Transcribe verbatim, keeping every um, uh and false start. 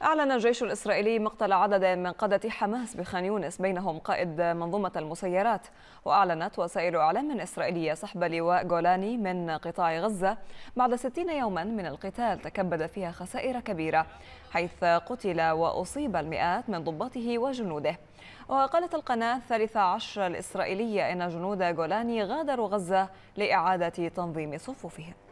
أعلن الجيش الإسرائيلي مقتل عدد من قادة حماس بخان يونس، بينهم قائد منظومة المسيرات. وأعلنت وسائل إعلام إسرائيلية سحب لواء جولاني من قطاع غزة بعد ستين يوما من القتال تكبد فيها خسائر كبيرة، حيث قتل وأصيب المئات من ضباطه وجنوده. وقالت القناة الثالثة عشر الإسرائيلية إن جنود جولاني غادروا غزة لإعادة تنظيم صفوفهم.